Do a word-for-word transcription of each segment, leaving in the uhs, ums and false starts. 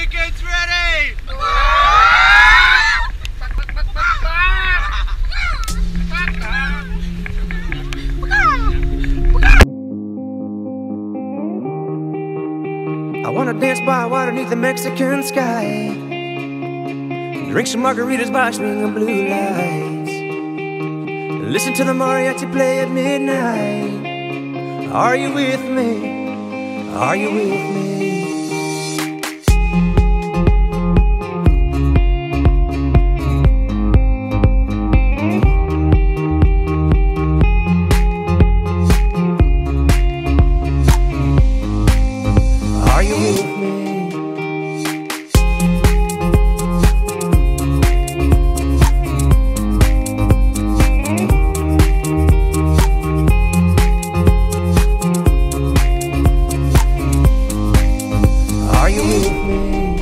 Chicken's ready! I wanna dance by water beneath the Mexican sky, drink some margaritas by swinging blue lights, listen to the mariachi play at midnight. Are you with me? Are you with me? Are you with me? Are you with me?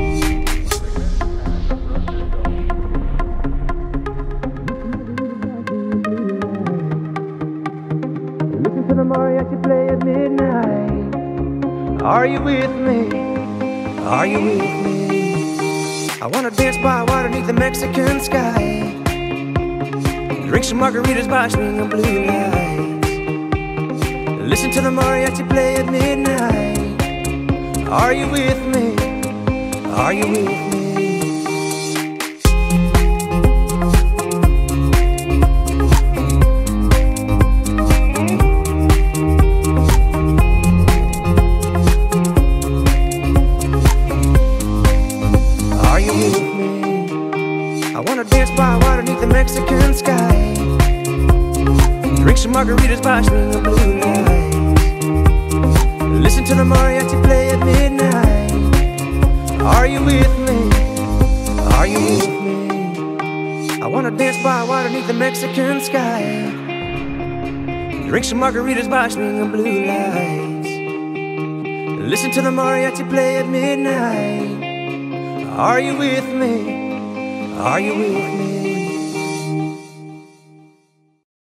Listen to the mariachi play at midnight. Are you with me? Are you with me? I wanna dance by water beneath the Mexican sky, drink some margaritas by swinging blue lights, listen to the mariachi play at midnight. Are you with me? Are you with me? Are you with me? I wanna dance by water beneath the Mexican sky, drink some margaritas by swinging blue lights, listen to the mariachi play at midnight. Are you with me? Are you with me? I wanna dance by water beneath the Mexican sky, drink some margaritas by swinging blue lights, listen to the mariachi play at midnight. Are you with me? Are you with me?